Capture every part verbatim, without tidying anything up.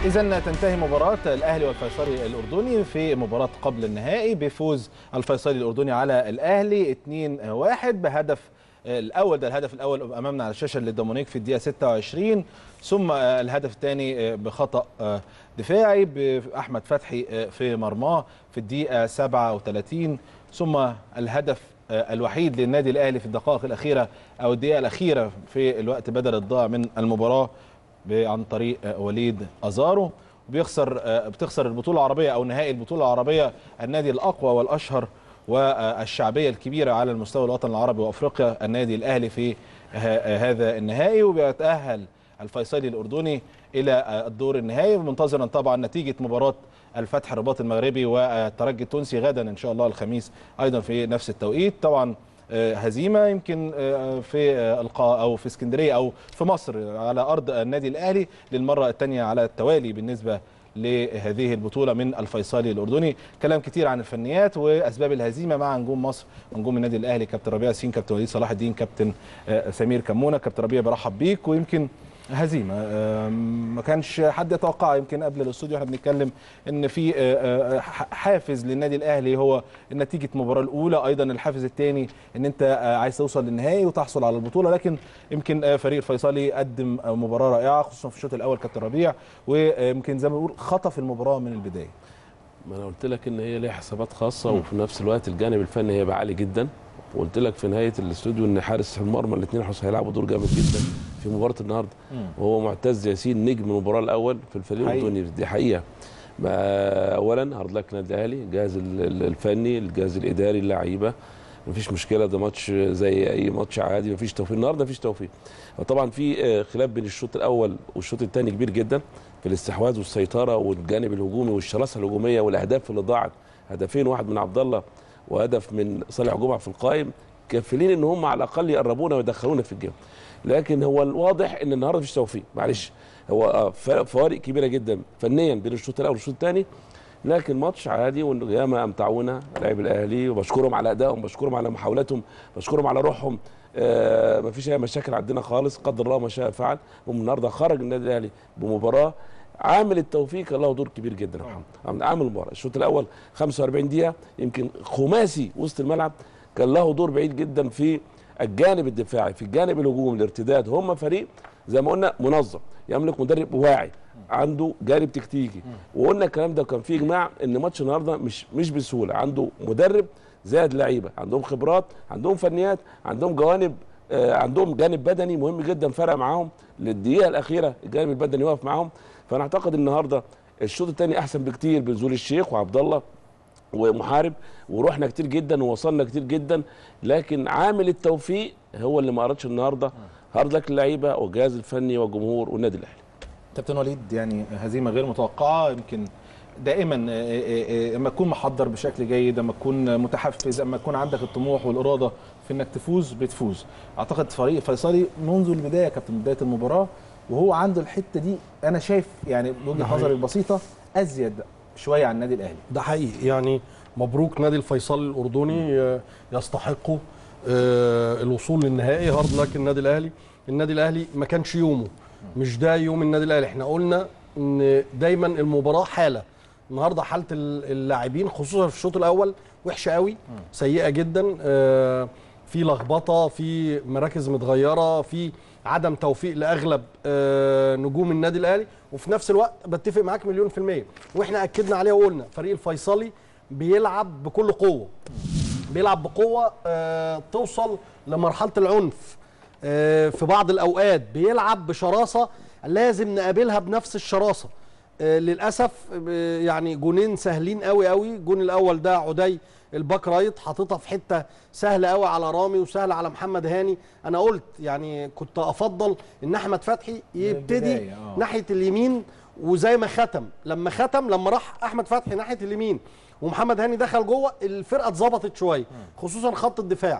إذن تنتهي مباراة الأهلي والفيصلي الأردني في مباراة قبل النهائي بفوز الفيصلي الأردني على الأهلي اثنين واحد بهدف الأول. ده الهدف الأول أمامنا على الشاشة للدومونيك في الدقيقة ستة وعشرين، ثم الهدف الثاني بخطأ دفاعي بأحمد فتحي في مرماه في الدقيقة سبعة وثلاثين، ثم الهدف الوحيد للنادي الأهلي في الدقائق الأخيرة أو الدقيقة الأخيرة في الوقت بدل الضائع من المباراة عن طريق وليد أزارو. بيخسر بتخسر البطولة العربية أو نهائي البطولة العربية النادي الأقوى والأشهر والشعبية الكبيرة على المستوى الوطن العربي وأفريقيا النادي الأهلي في هذا النهائي، وبيتأهل الفيصلي الأردني إلى الدور النهائي منتظرا طبعا نتيجة مباراة الفتح الرباط المغربي والترجي التونسي غدا إن شاء الله الخميس أيضا في نفس التوقيت. طبعا هزيمه يمكن في القاء او في اسكندريه او في مصر على ارض النادي الاهلي للمره الثانيه على التوالي بالنسبه لهذه البطوله من الفيصلي الاردني. كلام كتير عن الفنيات واسباب الهزيمه مع نجوم مصر ونجوم النادي الاهلي، كابتن ربيع ياسين، كابتن وليد صلاح الدين، كابتن سمير كمونه. كابتن ربيع برحب بيك. ويمكن هزيمه ما كانش حد يتوقع، يمكن قبل الاستوديو احنا بنتكلم ان في حافز للنادي الاهلي هو نتيجه المباراه الاولى، ايضا الحافز الثاني ان انت عايز توصل للنهائي وتحصل على البطوله، لكن يمكن فريق الفيصلي قدم مباراه رائعه خصوصا في الشوط الاول كابتن ربيع، ويمكن زي ما بنقول خطف المباراه من البدايه. ما انا قلت لك ان هي ليها حسابات خاصه م. وفي نفس الوقت الجانب الفني هيبقى عالي جدا، وقلت لك في نهايه الاستوديو ان حارس المرمى الاثنين هيلعبوا دور جامد جدا في مباراه النهارده، وهو معتز ياسين نجم المباراه الاول في الفريق الاردني، دي حقيقه. اولا هارد لك نادي الاهلي، الجهاز الفني، الجهاز الاداري، اللعيبه، مفيش مشكله، ده ماتش زي اي ماتش عادي، مفيش توفيق النهارده، مفيش توفيق. وطبعا في خلاف بين الشوط الاول والشوط الثاني كبير جدا في الاستحواذ والسيطره والجانب الهجومي والشراسه الهجوميه والاهداف اللي ضاعت، هدفين، واحد من عبد الله وهدف من صالح جمعه في القائم، كافلين ان هم على الاقل يقربونا ويدخلونا في الجيم. لكن هو الواضح ان النهارده مفيش توفيق، معلش، هو فوارق كبيره جدا فنيا بين الشوط الاول والشوط الثاني، لكن ماتش عادي وياما امتعونا لاعبي الاهلي، وبشكرهم على ادائهم، بشكرهم على محاولاتهم، بشكرهم على روحهم. آه مفيش اي مشاكل عندنا خالص، قدر الله ما شاء فعل. والنهارده خرج النادي الاهلي بمباراه عامل التوفيق له دور كبير جدا يا محمد. عامل المباراه الشوط الاول خمسة وأربعين دقيقه يمكن خماسي وسط الملعب كان له دور بعيد جدا في الجانب الدفاعي، في الجانب الهجومي، الارتداد. هم فريق زي ما قلنا منظم، يملك مدرب واعي، عنده جانب تكتيكي، وقلنا الكلام ده كان فيه اجماع ان ماتش النهارده مش مش بسهوله، عنده مدرب زائد لعيبه عندهم خبرات، عندهم فنيات، عندهم جوانب، آه عندهم جانب بدني مهم جدا فرق معاهم للدقيقه الاخيره، الجانب البدني واقف معاهم. فانا اعتقد النهارده الشوط الثاني احسن بكتير بنزول الشيخ وعبد الله ومحارب، ورحنا كتير جدا ووصلنا كتير جدا، لكن عامل التوفيق هو اللي ما قررش النهارده. هارد لك اللعيبه والجهاز الفني والجمهور والنادي الاهلي. كابتن وليد، يعني هزيمه غير متوقعه، يمكن دائما اما تكون محضر بشكل جيد، اما تكون متحفز، اما تكون عندك الطموح والاراده في انك تفوز بتفوز. اعتقد فريق فيصلي منذ البدايه كابتن بدايه المباراه وهو عنده الحته دي، انا شايف يعني بوجهه نظري البسيطه ازيد شويه عن النادي الاهلي. ده حقيقي، يعني مبروك نادي الفيصلي الاردني، يستحقوا الوصول للنهائي. هارد لك النادي الاهلي. النادي الاهلي ما كانش يومه، مش ده يوم النادي الاهلي. احنا قلنا ان دايما المباراه حاله، النهارده حاله اللاعبين خصوصا في الشوط الاول وحشه قوي، سيئه جدا، في لخبطه، في مراكز متغيره، في عدم توفيق لاغلب نجوم النادي الاهلي. وفي نفس الوقت بتفق معاك مليون في الميه، واحنا اكدنا عليه وقلنا فريق الفيصلي بيلعب بكل قوه، بيلعب بقوه توصل لمرحله العنف في بعض الاوقات، بيلعب بشراسه لازم نقابلها بنفس الشراسه. للاسف يعني جونين سهلين قوي قوي. الجون الاول ده عدي الباك رايت حاططها في حته سهله قوي على رامي وسهله على محمد هاني. انا قلت يعني كنت افضل ان احمد فتحي يبتدي ناحيه اليمين، وزي ما ختم لما ختم لما راح احمد فتحي ناحيه اليمين ومحمد هاني دخل جوه، الفرقه اتظبطت شويه خصوصا خط الدفاع.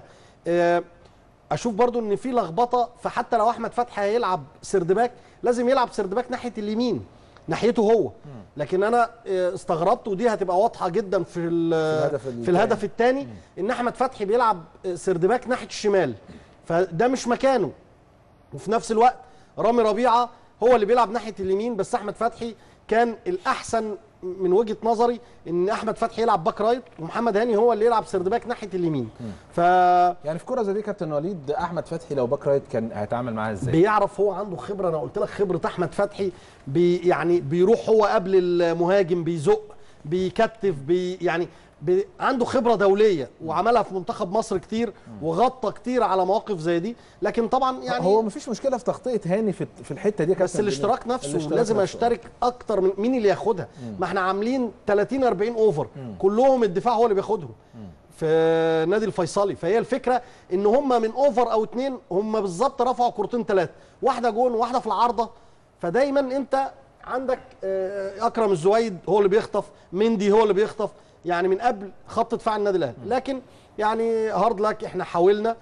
اشوف برضو ان في لخبطه، فحتى لو احمد فتحي هيلعب سردباك لازم يلعب سردباك ناحيه اليمين ناحيته هو. لكن انا استغربت، ودي هتبقى واضحه جدا في الهدف في الهدف الثاني، ان احمد فتحي بيلعب سردباك ناحيه الشمال، فده مش مكانه. وفي نفس الوقت رامي ربيعه هو اللي بيلعب ناحيه اليمين، بس احمد فتحي كان الاحسن من وجهه نظري ان احمد فتحي يلعب باك رايت ومحمد هاني هو اللي يلعب سردباك ناحيه اليمين. ف يعني في كره زي دي كابتن وليد، احمد فتحي لو باك رايت كان هيتعامل معاها ازاي؟ بيعرف، هو عنده خبره. انا قلت لك خبره احمد فتحي، بي يعني بيروح هو قبل المهاجم، بيزق، بيكتف، بي يعني بي عنده خبره دوليه وعملها في منتخب مصر كتير وغطى كتير على مواقف زي دي. لكن طبعا يعني هو مفيش مشكله في تغطيه هاني في في الحته دي، بس الاشتراك نفسه الاشتراك لازم نفسه. اشترك اكتر من مين اللي ياخدها. ما احنا عاملين ثلاثين أربعين اوفر، كلهم الدفاع هو اللي بياخدهم في نادي الفيصلي. فهي الفكره ان هم من اوفر او اتنين هم بالظبط رفعوا كورتين ثلاثه، واحده جون وواحده في العارضه. فدايما انت عندك اكرم الزويد هو اللي بيخطف، مندي هو اللي بيخطف، يعني من قبل خط دفاع النادي الاهلي. لكن يعني هارد لك، احنا حاولنا،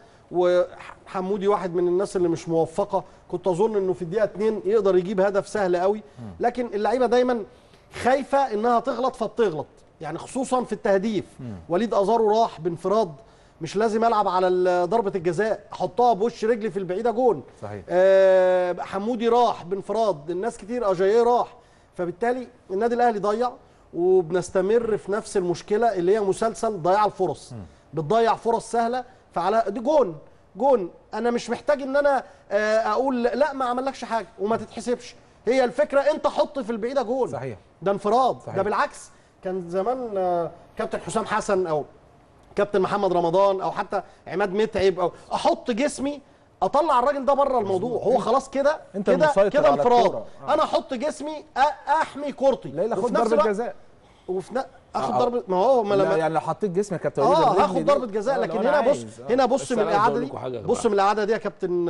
وحمودي واحد من الناس اللي مش موفقه، كنت اظن انه في الدقيقه اتنين يقدر يجيب هدف سهل قوي. لكن اللعيبه دايما خايفه انها تغلط فبتغلط، يعني خصوصا في التهديف. وليد ازارو راح بانفراد، مش لازم العب على ضربه الجزاء، احطها بوش رجلي في البعيده جون. صحيح. آه حمودي راح بانفراد، الناس كتير، اجاييه راح. فبالتالي النادي الاهلي ضيع، وبنستمر في نفس المشكله اللي هي مسلسل ضياع الفرص. بتضيع فرص سهله، فعلى دي جون جون انا مش محتاج ان انا اقول لا ما عملكش حاجه وما تتحسبش. هي الفكره انت حط في البعيده جون. صحيح. ده انفراد. صحيح. ده بالعكس كان زمان كابتن حسام حسن او كابتن محمد رمضان او حتى عماد متعب او احط جسمي اطلع الراجل ده بره الموضوع. هو خلاص كده كده كده انفراد. آه. انا احط جسمي احمي كورتي. لا لا خد ضربه جزاء وفي ن... اخد ضربه. ما هو ما لما يعني لو حطيت جسمك يا كابتن اه هاخد ضربه جزاء. لكن هنا بص هنا بص من الاعاده دي، بص من الاعاده دي يا كابتن.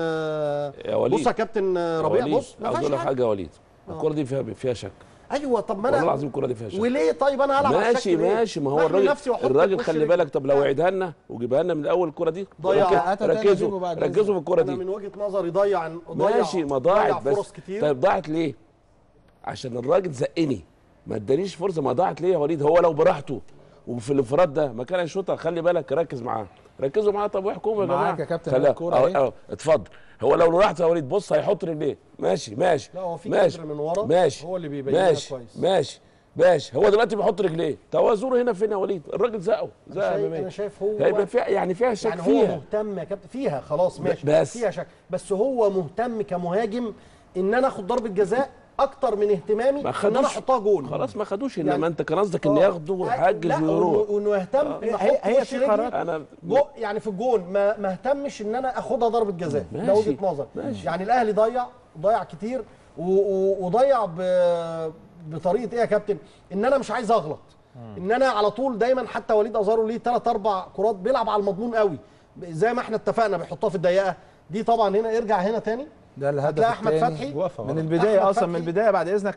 بص يا كابتن ربيع، بص عاوز اقول لك حاجه يا وليد، الكوره دي فيها فيها شك. ايوه طب ما انا والله العظيم الكوره دي فيها شك. وليه طيب انا هلعب على الشك؟ ماشي ماشي، ما هو الراجل الراجل خلي بالك. طب لو عيدها لنا وجيبها لنا من الاول الكوره دي، ركزوا ركزوا في الكوره دي. انا من وجهه نظري ضيع ماشي، ما ضاعت بس. طيب ضاعت ليه؟ عشان الراجل زقني، ما ادانيش فرصه. ما ضاعت ليه يا وليد؟ هو لو براحته وفي الانفراد ده ما كان هيشوطها. خلي بالك، ركز معاه، ركزوا معاه. طب واحكموا يا جماعه. معاك يا كابتن الكوره اهي. اه اتفضل. هو لو راحت يا وليد بص هيحط رجليه. ماشي ماشي. لا هو في كادر من ورا ماشي هو اللي بيبينها كويس. ماشي ماشي. هو دلوقتي بيحط رجليه. توازنه هنا فين يا وليد؟ الراجل زقه زقه. انا شايف هو هيبقى فيها يعني فيها شك. يعني فيها هو مهتم يا كابتن فيها. خلاص ماشي بس فيها شك، بس هو مهتم كمهاجم ان انا اخد ضربه جزاء اكتر من اهتمامي ان انا احطها جون. خلاص ما خدوش. انما يعني انت كان قصدك ان ياخده ويحجز ويروح وانه يهتم آه. ان هي, هي في قرارات انا يعني في الجون ما ما اهتمش ان انا اخدها ضربه جزاء. ده وجهه نظر. يعني الاهلي ضيع ضيع كتير وضيع بطريقه ايه يا كابتن؟ ان انا مش عايز اغلط، ان انا على طول دايما. حتى وليد ازارو ليه ثلاث اربع كرات بيلعب على المضمون قوي زي ما احنا اتفقنا، بيحطها في الضيقه دي. طبعا هنا ارجع هنا تاني، ده الهدف احمد فتحي من البدايه اصلا. من البدايه بعد اذنك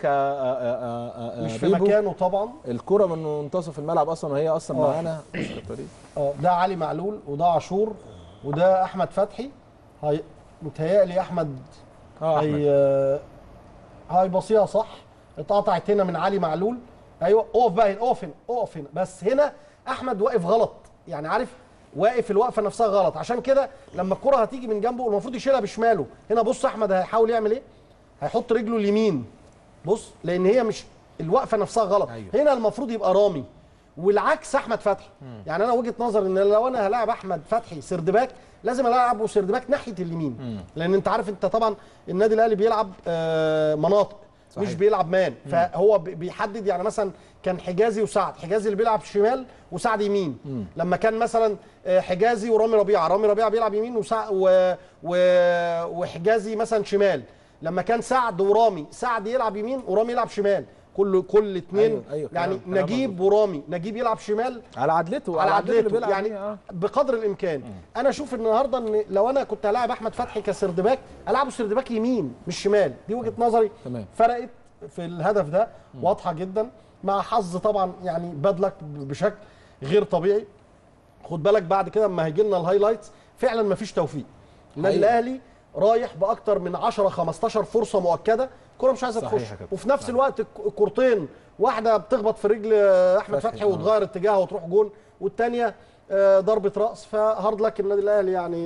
يا مش في مكانه طبعا. الكره من منتصف الملعب اصلا وهي اصلا أوه. معانا. اه ده علي معلول وده عاشور وده احمد فتحي. هي متهيألي احمد اه هي هيبصيها صح. اتقطعت هنا من علي معلول. ايوه اقف بقى هنا، اقف هنا اقف هنا. بس هنا احمد واقف غلط، يعني عارف واقف الوقفه نفسها غلط. عشان كده لما الكره هتيجي من جنبه المفروض يشيلها بشماله. هنا بص احمد هيحاول يعمل ايه؟ هيحط رجله اليمين. بص لان هي مش الوقفه نفسها غلط. أيوه. هنا المفروض يبقى رامي، والعكس احمد فتحي. مم. يعني انا وجهه نظري ان لو انا هلاعب احمد فتحي سردباك لازم العبه سردباك ناحيه اليمين. مم. لان انت عارف انت طبعا النادي الاهلي بيلعب آه مناطق. صحيح. مش بيلعب مان. مم. فهو بيحدد. يعني مثلا كان حجازي وسعد، حجازي اللي بيلعب شمال وسعد يمين. مم. لما كان مثلا حجازي ورامي ربيعه، رامي ربيعه بيلعب يمين وسع و... و... وحجازي مثلا شمال. لما كان سعد ورامي، سعد يلعب يمين ورامي يلعب شمال. كل كل اثنين. أيوة أيوة يعني كلام نجيب كلام ورامي، نجيب يلعب شمال على عدلته على عدلته يعني آه. بقدر الامكان. مم. انا اشوف النهارده ان لو انا كنت هلاعب احمد فتحي كسردباك العبه سردباك يمين مش شمال. دي وجهه نظري. تمام. فرقت في الهدف ده. مم. واضحه جدا، مع حظ طبعا يعني بدلك بشكل غير طبيعي. خد بالك بعد كده اما هيجي لنا الهايلايتس فعلا مفيش توفيق. النادي الاهلي رايح باكتر من عشرة خمستاشر فرصه مؤكده، الكره مش عايزه تخش. وفي نفس الوقت الكورتين واحده بتخبط في رجل احمد فتحي وتغير اتجاهها وتروح جول، والثانيه ضربه راس. فهارد لك النادي الاهلي يعني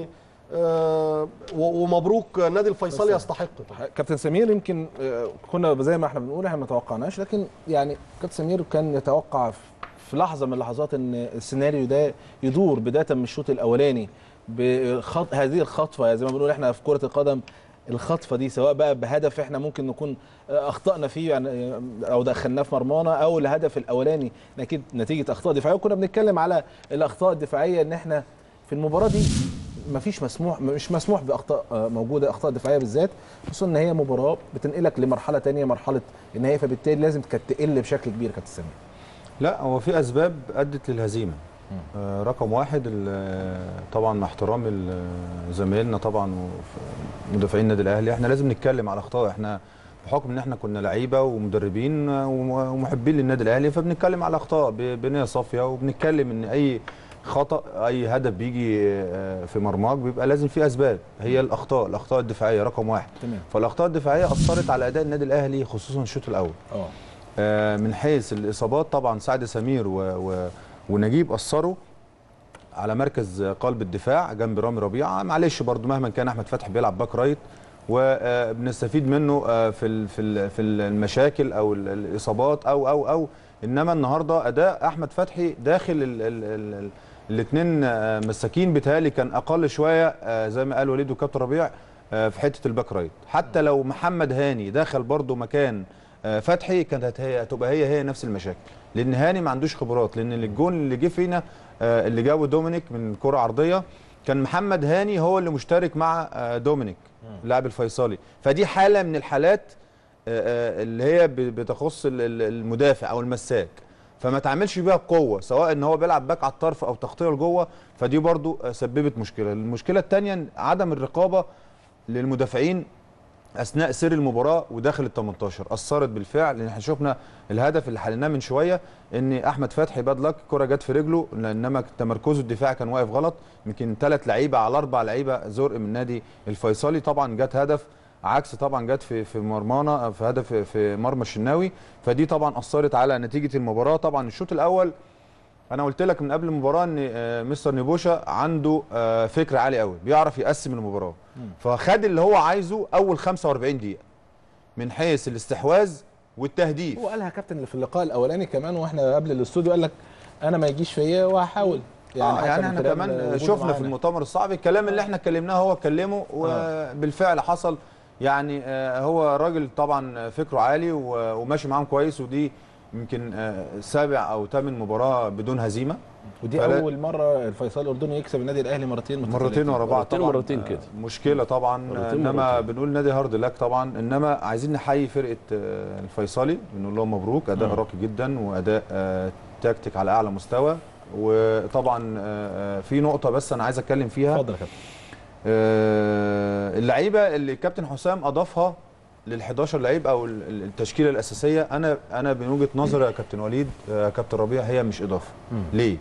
آه ومبروك نادي الفيصلي يستحق. كابتن سمير يمكن كنا زي ما احنا بنقول احنا ما توقعناش، لكن يعني كابتن سمير كان يتوقع في لحظه من اللحظات ان السيناريو ده يدور بدايه من الشوط الاولاني بخط هذه الخطفه، زي ما بنقول احنا في كره القدم الخطفه دي، سواء بقى بهدف احنا ممكن نكون اخطانا فيه يعني او دخلناه في مرمانا، او الهدف الاولاني اكيد نتيجه اخطاء دفاعيه. وكنا بنتكلم على الاخطاء الدفاعيه ان احنا في المباراه دي مفيش مسموح مش مسموح باخطاء موجوده، اخطاء دفاعيه بالذات، خصوصا ان هي مباراه بتنقلك لمرحله ثانيه، مرحله النهائي، فبالتالي لازم كانت تقل بشكل كبير. كابتن سمير لا، هو في اسباب ادت للهزيمه. آه رقم واحد طبعا مع احترام زمايلنا طبعا ومدافعين النادي الاهلي، احنا لازم نتكلم على اخطاء. احنا بحكم ان احنا كنا لعيبه ومدربين ومحبين للنادي الاهلي، فبنتكلم على اخطاء بنيه صافيه، وبنتكلم ان اي خطا اي هدف بيجي في مرماك بيبقى لازم فيه اسباب. هي الاخطاء الاخطاء الدفاعيه رقم واحد. تمام. فالاخطاء الدفاعيه اثرت على اداء النادي الاهلي خصوصا الشوط الاول. اه آه من حيث الاصابات طبعا سعد سمير و, و ونجيب اثروا على مركز قلب الدفاع جنب رامي ربيعه. معلش برضو مهما كان احمد فتحي بيلعب باك رايت وبنستفيد منه في في في المشاكل او الاصابات او او او انما النهارده اداء احمد فتحي داخل الاثنين مساكين بيتهيألي كان اقل شويه، زي ما قال وليد وكابتن ربيع في حته الباك رايت. حتى لو محمد هاني دخل برضو مكان فتحي كانت هتبقى هي هي نفس المشاكل، لان هاني ما عندوش خبرات. لان الجون اللي جه فينا اللي جابه دومينيك من كره عرضيه كان محمد هاني هو اللي مشترك مع دومينيك اللاعب الفيصلي. فدي حاله من الحالات اللي هي بتخص المدافع او المساك، فما تعملش بيها بقوه، سواء ان هو بيلعب باك على الطرف او تغطيه لجوه، فدي برضو سببت مشكله. المشكله الثانيه عدم الرقابه للمدافعين اثناء سير المباراه وداخل ال تمنتاشر اثرت بالفعل. لان احنا شفنا الهدف اللي حليناه من شويه ان احمد فتحي باد لك الكره جت في رجله، انما تمركزه الدفاعي كان واقف غلط. يمكن ثلاث لعيبه على اربع لعيبه زرق من النادي الفيصلي. طبعا جت هدف عكس طبعا جت في في مرمانا في هدف في مرمى الشناوي، فدي طبعا اثرت على نتيجه المباراه. طبعا الشوط الاول انا قلت لك من قبل المباراه ان مستر نيبوشا عنده فكر عالي قوي، بيعرف يقسم المباراه، فخد اللي هو عايزه اول خمسة وأربعين دقيقه من حيث الاستحواذ والتهديف. هو قالها كابتن في اللقاء الاولاني كمان واحنا قبل الاستوديو، قال لك انا ما يجيش فيا وهحاول. يعني, آه يعني احنا كمان شفنا معانا في المؤتمر الصحفي الكلام اللي احنا اتكلمناه هو اتكلمه وبالفعل حصل. يعني هو راجل طبعا فكره عالي وماشي معاهم كويس، ودي يمكن سابع او ثامن مباراه بدون هزيمه، ودي اول مره الفيصلي الاردني يكسب النادي الاهلي مرتين مرتين ورا بعض. طبعا مرتين كده مشكله طبعا، انما بنقول نادي هارد لك طبعا. انما عايزين نحيي فرقه الفيصلي، بنقول لهم مبروك، اداء راقي جدا واداء تكتيك على اعلى مستوى. وطبعا في نقطه بس انا عايز اتكلم فيها. اتفضل يا كابتن. اللعيبه اللي الكابتن حسام اضافها لل حداشر لعيب او التشكيله الاساسيه، انا انا من وجهه نظري يا كابتن وليد يا كابتن ربيع هي مش اضافه. م. ليه؟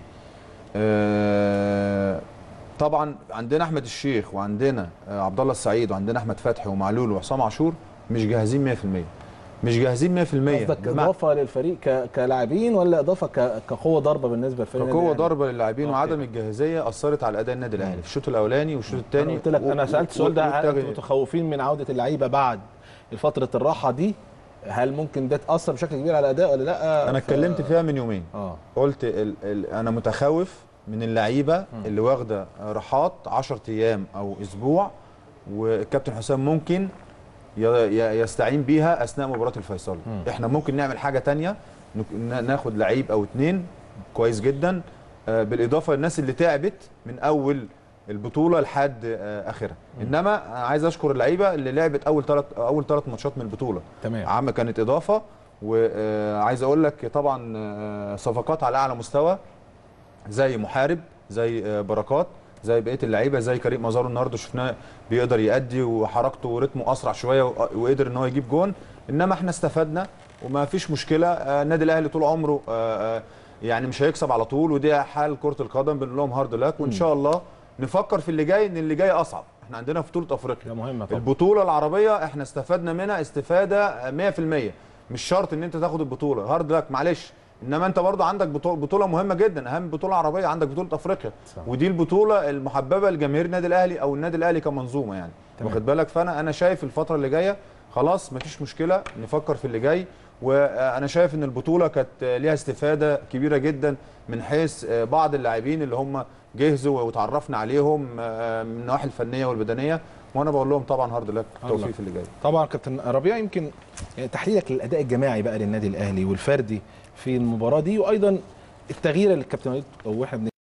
آه طبعا عندنا احمد الشيخ وعندنا آه عبد الله السعيد وعندنا احمد فتحي ومعلول وحسام عاشور مش جاهزين مية في المية. مش جاهزين مية في المية. قصدك اضافه للفريق كلاعبين ولا اضافه كقوه ضربه بالنسبه للفريق؟ كقوه ضربه للاعبين. وعدم الجاهزيه اثرت على اداء النادي الاهلي في الشوط الاولاني والشوط الثاني. انا قلت لك انا سالت السؤال ده، هل انتم متخوفين من عوده اللعيبه بعد فتره الراحه دي؟ هل ممكن ده تاثر بشكل كبير على الاداء ولا لا؟ انا اتكلمت ف... فيها من يومين. اه قلت ال ال انا متخوف من اللعيبه اللي واخده راحات عشرة ايام او اسبوع، والكابتن حسام ممكن يستعين بيها اثناء مباراه الفيصلي. احنا ممكن نعمل حاجه ثانيه، ناخد لعيب او اثنين كويس جدا، بالاضافه للناس اللي تعبت من اول البطوله لحد اخرها. انما عايز اشكر اللعيبه اللي لعبت اول ثلاث اول ثلاث ماتشات من البطوله. تمام. عم كانت اضافه. وعايز اقول لك طبعا صفقات على اعلى مستوى زي محارب، زي بركات، زي بقيه اللعيبه، زي كريم مزارو النهارده شفناه بيقدر يأدي وحركته ورتمه اسرع شويه وقدر ان هو يجيب جون. انما احنا استفدنا وما فيش مشكله. النادي الاهلي طول عمره يعني مش هيكسب على طول، ودي حال كره القدم. بنقول لهم هارد لك، وان شاء الله نفكر في اللي جاي، ان اللي جاي اصعب. احنا عندنا بطوله افريقيا مهمه طبعا. البطوله العربيه احنا استفدنا منها استفاده مية في المية. مش شرط ان انت تاخد البطوله هارد لك، معلش انما انت برضه عندك بطوله مهمه جدا، اهم بطوله عربيه، عندك بطوله افريقيا صح. ودي البطوله المحببه لجماهير النادي الاهلي او النادي الاهلي كمنظومه يعني تمام. واخد بالك؟ فانا انا شايف الفتره اللي جايه خلاص مفيش مشكله نفكر في اللي جاي، وانا شايف ان البطوله كانت ليها استفاده كبيره جدا من حيث بعض اللاعبين اللي هم جهزوا وتعرفنا عليهم من النواحي الفنيه والبدنيه، وانا بقول لهم طبعا هارد لك التوفيق في اللي جاي. طبعا كابتن ربيع، يمكن تحليلك للاداء الجماعي بقى للنادي الاهلي والفردي في المباراه دي، وايضا التغيير اللي الكابتن وليد واحنا